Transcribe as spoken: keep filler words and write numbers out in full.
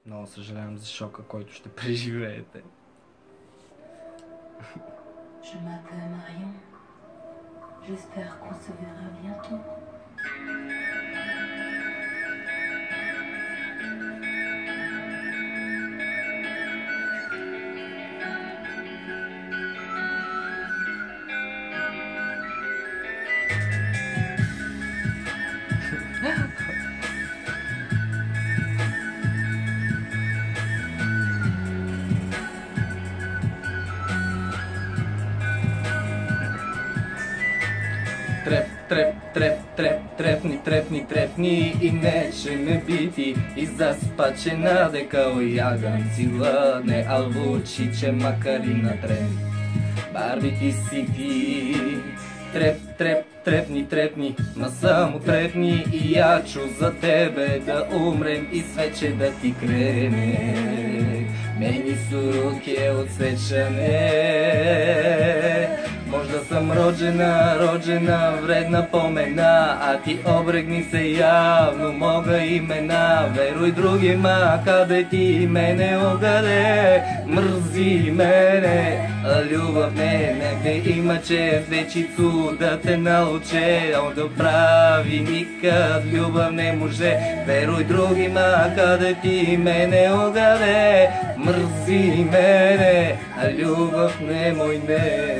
Много съжалявам за шока, който ще преживеете. Je m'appelle Marion. J'espère qu'on se verra bientôt. Треп, треп, треп, треп, трепни, трепни, трепни и neće me biti i zaspat će nade kao jaganci ladne, al vući će makar i na tren. Barbi ti si ti, trep, trep, trepni, trepni, ma samo trepni i ja ću za tebe da umrem i sve će da ti krene. Meni su ruke odsečane, možda sam rođena, rođena, vredna pomena, a ti obregni se javno moga imena. Veruj drugima kada ti mene ogade, mrzi mene, a ljubav ne, negde imat će zvečicu da te nauče, a onda pravi nikad ljubav ne može. Veruj drugima kada ti mene ogade, mrzi mene, a ljubav nemoj ne.